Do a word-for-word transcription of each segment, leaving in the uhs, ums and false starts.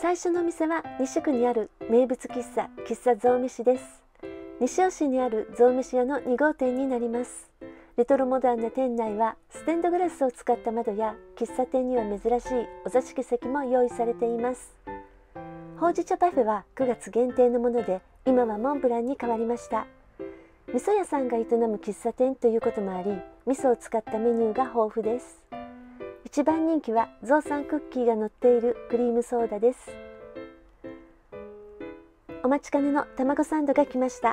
最初のお店は西区にある名物喫茶喫茶象飯です。西尾市にある象飯屋のに号店になります。レトロモダンな店内はステンドグラスを使った窓や喫茶店には珍しいお座敷席も用意されています。ほうじ茶パフェはくがつ限定のもので、今はモンブランに変わりました。味噌屋さんが営む喫茶店ということもあり、味噌を使ったメニューが豊富です。一番人気はゾウさんクッキーが乗っているクリームソーダです。お待ちかねの卵サンドが来ました。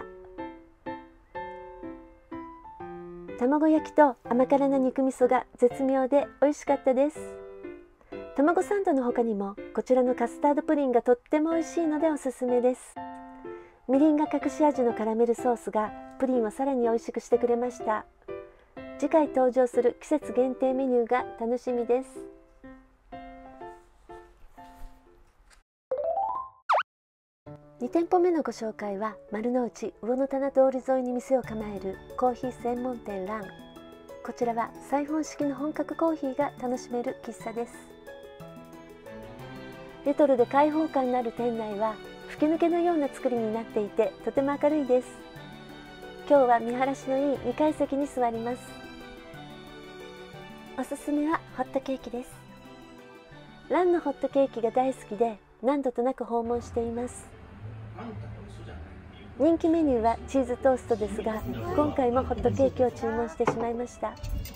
卵焼きと甘辛な肉味噌が絶妙で美味しかったです。卵サンドの他にもこちらのカスタードプリンがとっても美味しいのでおすすめです。みりんが隠し味のカラメルソースがプリンをさらに美味しくしてくれました。次回登場する季節限定メニューが楽しみです。に店舗目のご紹介は丸の内魚の棚通り沿いに店を構えるコーヒー専門店ラン。こちらはサイフォン式の本格コーヒーが楽しめる喫茶です。レトロで開放感のある店内は吹き抜けのような作りになっていてとても明るいです。今日は見晴らしのいいにかい席に座ります。おすすめはホットケーキです。ランのホットケーキが大好きで何度となく訪問しています。人気メニューはチーズトーストですが、今回もホットケーキを注文してしまいました。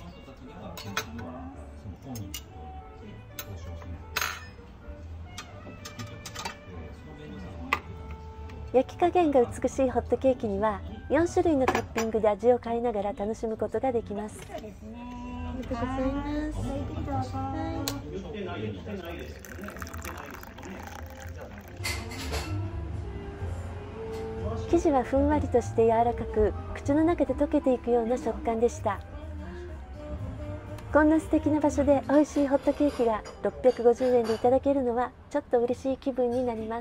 焼き加減が美しいホットケーキにはよんしゅるいのトッピングで味を変えながら楽しむことができます。ありがとうございます。生地はふんわりとして柔らかく、口の中で溶けていくような食感でした。こんな素敵な場所で美味しいホットケーキがろっぴゃくごじゅうえんでいただけるのはちょっと嬉しい気分になります。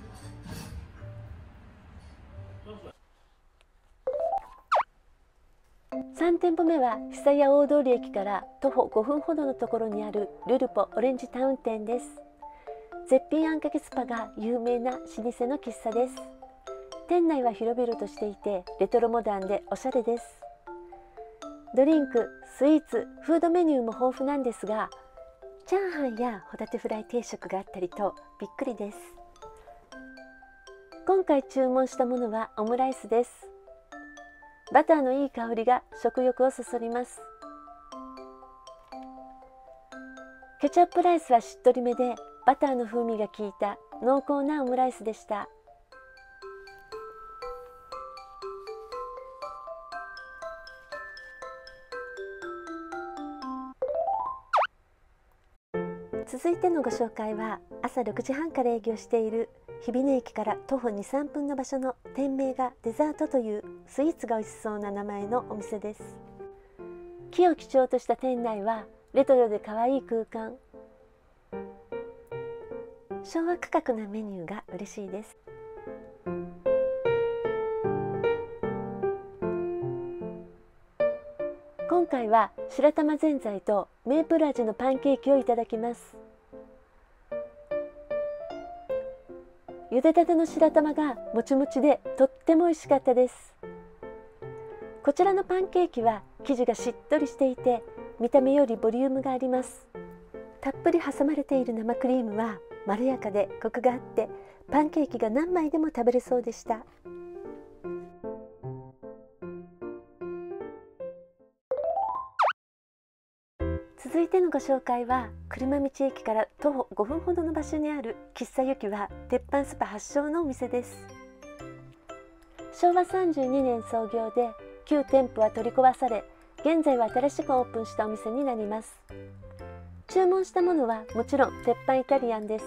さん店舗目は久屋大通駅から徒歩ごふんほどのところにあるルルポオレンジタウン店です。絶品あんかけスパが有名な老舗の喫茶です。店内は広々としていてレトロモダンでおしゃれです。ドリンク、スイーツ、フードメニューも豊富なんですが、チャーハンやホタテフライ定食があったりとびっくりです。今回注文したものはオムライスです。バターのいい香りが食欲をそそります。ケチャップライスはしっとりめでバターの風味が効いた濃厚なオムライスでした。続いてのご紹介は朝ろくじはんから営業している日比野駅から徒歩に、さんぷんの場所の店名がデザートというスイーツが美味しそうな名前のお店です。木を基調とした店内はレトロで可愛い空間。昭和価格なメニューが嬉しいです。今回は白玉ぜんざいとメープル味のパンケーキをいただきます。茹でたての白玉がもちもちでとっても美味しかったです。こちらのパンケーキは生地がしっとりしていて見た目よりボリュームがあります。たっぷり挟まれている生クリームはまろやかでコクがあってパンケーキが何枚でも食べれそうでした。続いてのご紹介は車道駅から徒歩ごふんほどの場所にある喫茶ゆきは鉄板スパ発祥のお店です。しょうわさんじゅうにねん創業で旧店舗は取り壊され、現在は新しくオープンしたお店になります。注文したものはもちろん鉄板イタリアンです。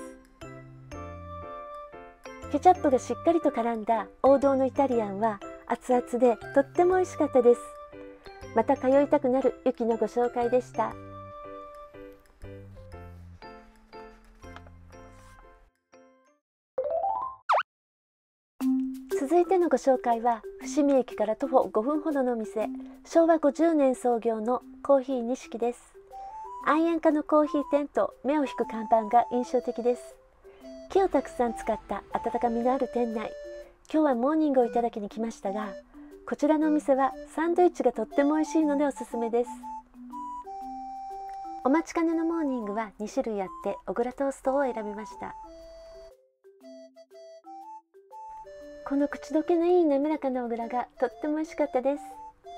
ケチャップがしっかりと絡んだ王道のイタリアンは熱々でとっても美味しかったです。また通いたくなるゆきのご紹介でした。続いてのご紹介は伏見駅から徒歩ごふんほどのお店、しょうわごじゅうねん創業のコーヒー錦です。愛煙家のコーヒー店と目を引く看板が印象的です。 木をたくさん使った温かみのある店内。今日はモーニングをいただきに来ましたが、こちらのお店はサンドイッチがとっても美味しいのでおすすめです。お待ちかねのモーニングはに種類あって小倉トーストを選びました。この口どけのいい滑らかな小倉がとっても美味しかったです。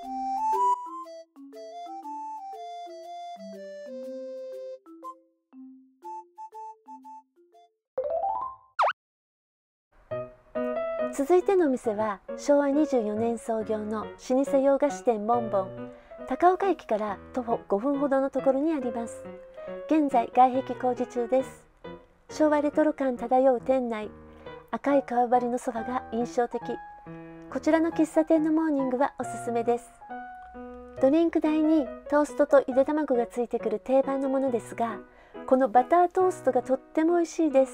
続いてのお店はしょうわにじゅうよねん創業の老舗洋菓子店ボンボン。高岡駅から徒歩ごふんほどのところにあります。現在外壁工事中です。昭和レトロ感漂う店内、赤い革張りのソファが印象的。こちらの喫茶店のモーニングはおすすめです。ドリンク台にトーストとゆで卵がついてくる定番のものですが、このバタートーストがとっても美味しいです。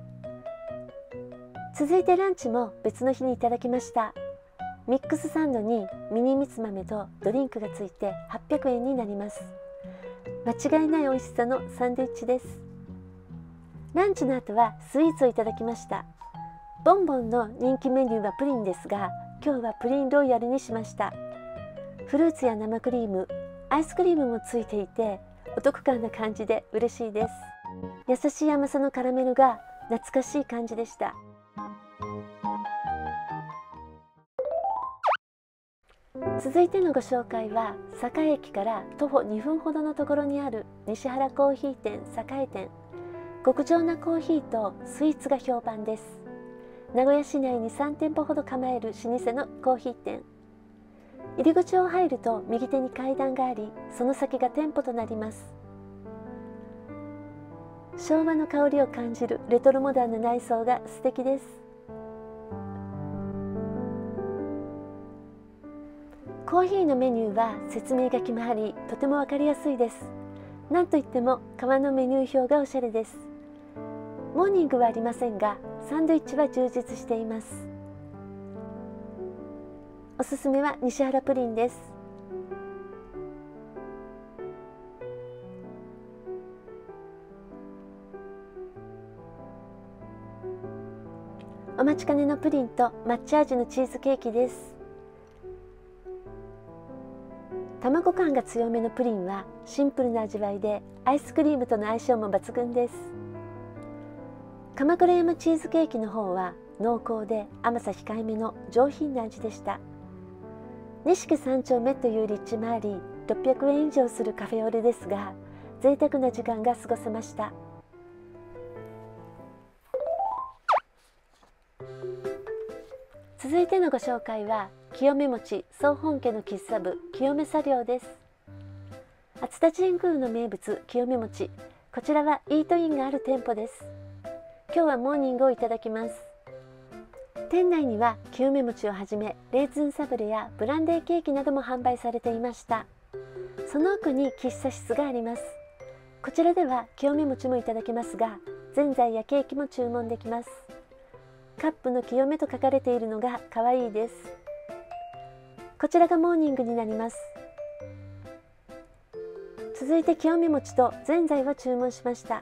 続いてランチも別の日にいただきました。ミックスサンドにミニみつ豆とドリンクがついてはっぴゃくえんになります。間違いない美味しさのサンドイッチです。ランチの後はスイーツをいただきました。ボンボンの人気メニューはプリンですが、今日はプリンロイヤルにしました。フルーツや生クリーム、アイスクリームもついていてお得感な感じで嬉しいです。優しい甘さのカラメルが懐かしい感じでした。続いてのご紹介は栄駅から徒歩にふんほどのところにある西原コーヒー店栄店。極上なコーヒーとスイーツが評判です。名古屋市内にさんてんぽほど構える老舗のコーヒー店。入り口を入ると右手に階段があり、その先が店舗となります。昭和の香りを感じるレトロモダンな内装が素敵です。コーヒーのメニューは説明書きもあり、とてもわかりやすいです。なんといっても革のメニュー表がおしゃれです。モーニングはありませんが、サンドイッチは充実しています。おすすめは西原プリンです。お待ちかねのプリンと抹茶味のチーズケーキです。卵感が強めのプリンはシンプルな味わいで、アイスクリームとの相性も抜群です。鎌倉山チーズケーキの方は濃厚で甘さ控えめの上品な味でした。錦三丁目という立地もあり、ろっぴゃくえん以上するカフェオレですが、贅沢な時間が過ごせました。続いてのご紹介は清め餅総本家の喫茶部清め茶寮です。熱田神宮の名物清め餅、こちらはイートインがある店舗です。今日はモーニングをいただきます。店内には清め餅をはじめレーズンサブレやブランデーケーキなども販売されていました。その奥に喫茶室があります。こちらでは清め餅もいただけますが、ぜんざいやケーキも注文できます。カップの清めと書かれているのが可愛いです。こちらがモーニングになります。続いて清め餅とぜんざいを注文しました。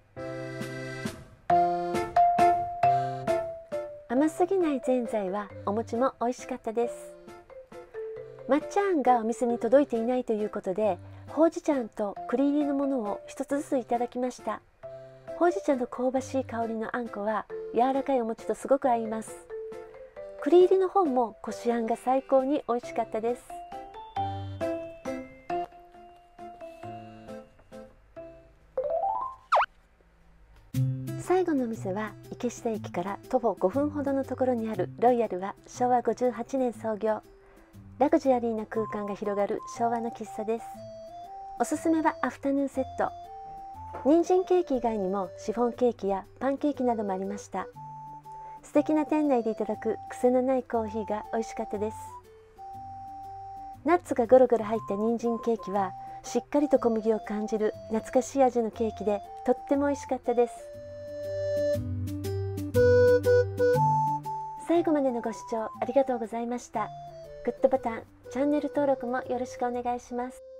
甘すぎないぜんざいはお餅も美味しかったです。抹茶あんがお店に届いていないということで、ほうじ茶あんと栗入りのものを一つずついただきました。ほうじ茶の香ばしい香りのあんこは柔らかいお餅とすごく合います。栗入りの方もこしあんが最高に美味しかったです。最後のお店は池下駅から徒歩ごふんほどのところにあるロイヤルはしょうわごじゅうはちねん創業。ラグジュアリーな空間が広がる昭和の喫茶です。おすすめはアフタヌーンセット。人参ケーキ以外にもシフォンケーキやパンケーキなどもありました。素敵な店内でいただく癖のないコーヒーが美味しかったです。ナッツがゴロゴロ入った人参ケーキはしっかりと小麦を感じる懐かしい味のケーキでとっても美味しかったです。最後までのご視聴ありがとうございました。グッドボタン、チャンネル登録もよろしくお願いします。